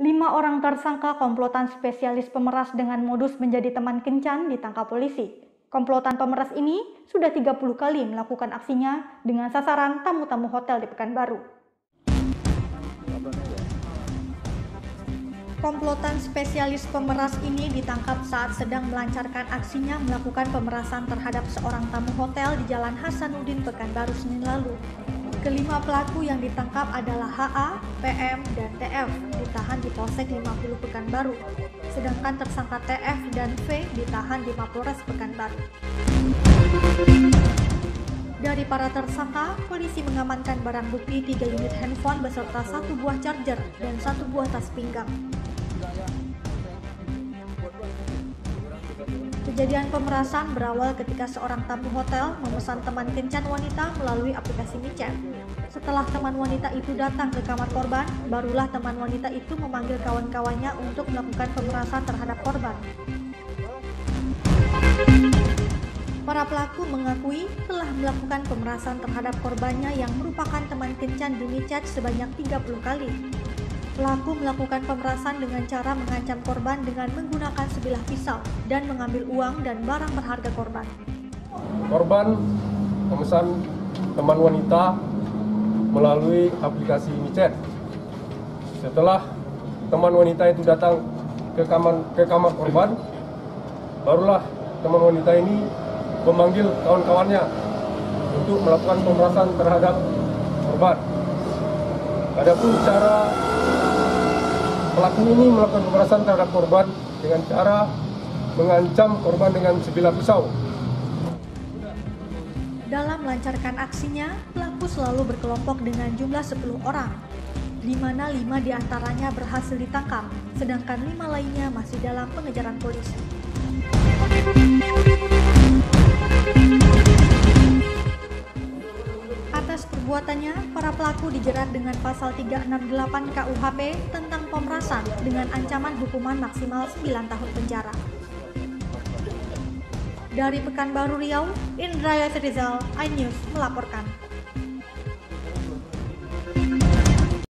5 orang tersangka komplotan spesialis pemeras dengan modus menjadi teman kencan ditangkap polisi. Komplotan pemeras ini sudah 30 kali melakukan aksinya dengan sasaran tamu-tamu hotel di Pekanbaru. Komplotan spesialis pemeras ini ditangkap saat sedang melancarkan aksinya melakukan pemerasan terhadap seorang tamu hotel di Jalan Hasanuddin, Pekanbaru, Senin lalu. Kelima pelaku yang ditangkap adalah HA, PM, dan TF ditahan di Polsek 50 Pekanbaru, sedangkan tersangka TF dan V ditahan di Mapolres Pekanbaru. Dari para tersangka, polisi mengamankan barang bukti 3 unit handphone beserta 1 buah charger dan 1 buah tas pinggang. Kejadian pemerasan berawal ketika seorang tamu hotel memesan teman kencan wanita melalui aplikasi micet. Setelah teman wanita itu datang ke kamar korban, barulah teman wanita itu memanggil kawan-kawannya untuk melakukan pemerasan terhadap korban. Para pelaku mengakui telah melakukan pemerasan terhadap korbannya yang merupakan teman kencan di micet sebanyak 30 kali. Pelaku melakukan pemerasan dengan cara mengancam korban dengan menggunakan sebilah pisau dan mengambil uang dan barang berharga korban. Korban memesan teman wanita melalui aplikasi micet. Setelah teman wanita itu datang ke kamar korban, barulah teman wanita ini memanggil kawan-kawannya untuk melakukan pemerasan terhadap korban. Adapun cara pelaku ini melakukan pemerasan terhadap korban dengan cara mengancam korban dengan sebilah pisau. Dalam melancarkan aksinya, pelaku selalu berkelompok dengan jumlah 10 orang, di mana 5 diantaranya berhasil ditangkap, sedangkan 5 lainnya masih dalam pengejaran polisi. Atas perbuatannya, para pelaku dijerat dengan pasal 368 KUHP tentang pemerasan dengan ancaman hukuman maksimal 9 tahun penjara. Dari Pekanbaru, Riau, Indra Yasrizal, iNews melaporkan.